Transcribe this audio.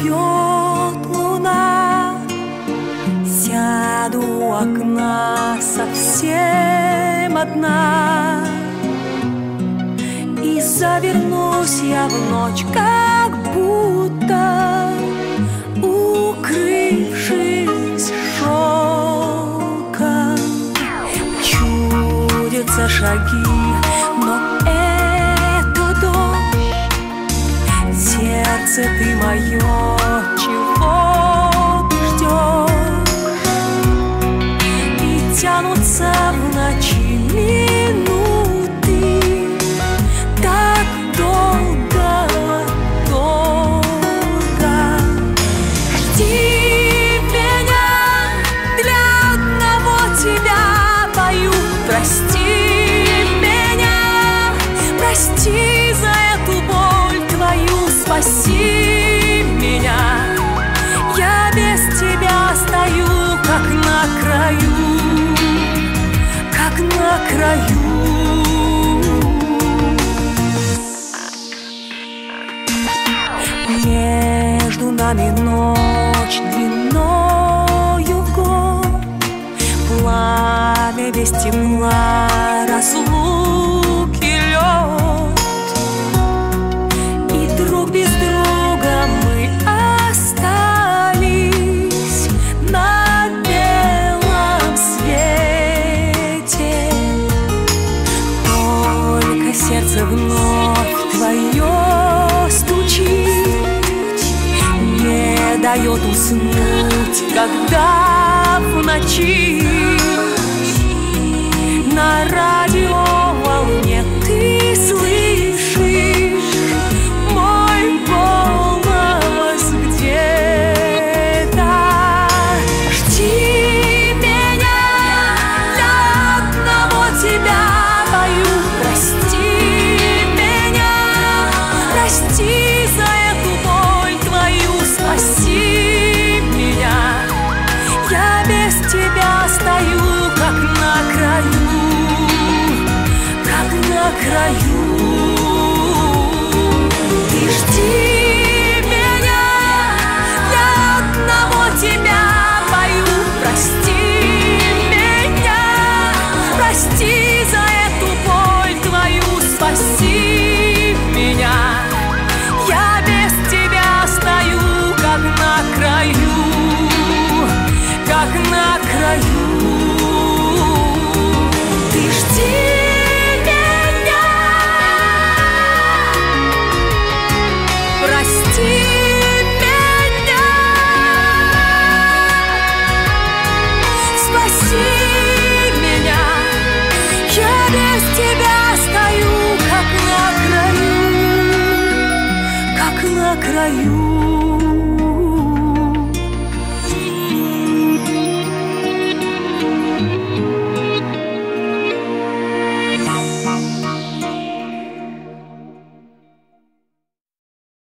зайдет луна, сяду у окна совсем одна, и завернусь я в ночь, как будто укрывшись шелком. Чудятся шаги, но это дождь. Сердце ты мое, чего ты ждешь? И тянутся в ночи минуты, так долго, долго. Жди меня, для одного тебя пою. Прости меня, прости за эту боль твою. Спаси меня, я без тебя стою, как на краю, как на краю. Между нами ночь длиною в год, пламя без тепла, разлуки лед. И друг без друга мы остались на белом свете. Только сердце вновь твое стучит, не дает уснуть, когда в ночи на радиоволне ты слышишь мой голос где-то. Жди меня, для одного тебя пою. Прости меня, прости за эту боль твою. Спаси меня, я без тебя стою, как на краю, как на краю. Ты жди меня, для одного тебя пою. Прости меня, прости за эту боль твою. Спаси меня, я без тебя стою, как на краю, как на краю. Ты жди меня, прости меня, спаси меня, я без тебя стою, как на краю, как на краю.